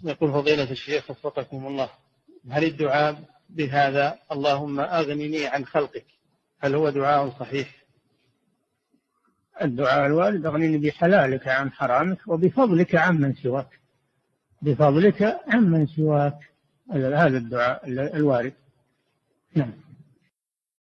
يقول فضيلة الشيخ وفقكم الله، هل الدعاء بهذا اللهم أغنني عن خلقك هل هو دعاء صحيح؟ الدعاء الوارد أغنني بحلالك عن حرامك وبفضلك عمن سواك، بفضلك عمن سواك، هذا الدعاء الوارد. نعم.